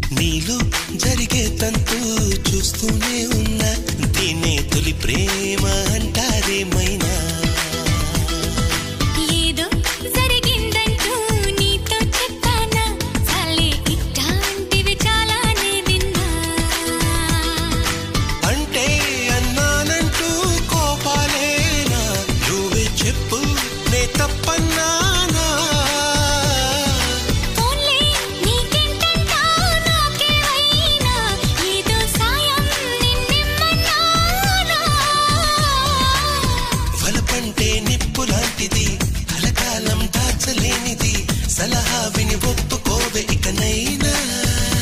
నీలో జరిగే తంతు చూస్తూనే ఉన్నా, దీనే తొలి ప్రేమ అంటారేమైనా. ఏదో జరిగిందంటూ నీతో చెప్పానా, చాలే ఇట్లాంటివి చాలానే విన్నా. అంటే అన్నానంటూ కోపాలేనా, నువ్వే చెప్పు నే తప్పన్నానా. ఫోన్లే నీకెంటంటా నాకేమైనా, ఏదో సాయం నిన్నెమ్మన్నానా. వలపంటే నిప్పు లాంటిది, కలకాలం దాచలేనిది, సలహా విని ఒప్పుకోవే ఇకనైనా.